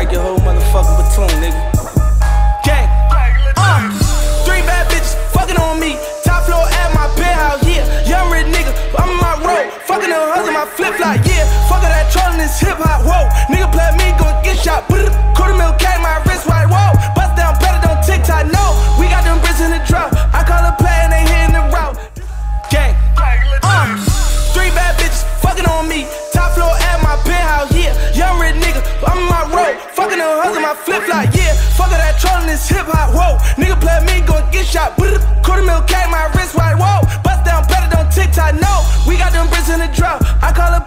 break your whole motherfucking platoon, nigga. Gang. 3 bad bitches fucking on me. Top floor at my penthouse, yeah. Young rich nigga, I'm in my road. Fucking them hustle, my flip flop, yeah. Fuck that trolling this hip hop, whoa. Nigga play me, gon' get shot. Quarter mil K, my wrist white, whoa. Bust down better, don't TikTok, no. We got them bricks in the drop. I call a play and they hitting the route. Gang. 3 bad bitches fucking on me. Top floor at my penthouse, yeah. Young rich nigga, I'm in my road. Fucking them hustle, my flip flop, yeah. Fuck that trolling this hip hop, whoa. Nigga play me, gon' get shot. Quarter mil K, my wrist white, whoa. Bust down better, don't TikTok, no. We got them bricks in the drop. I call a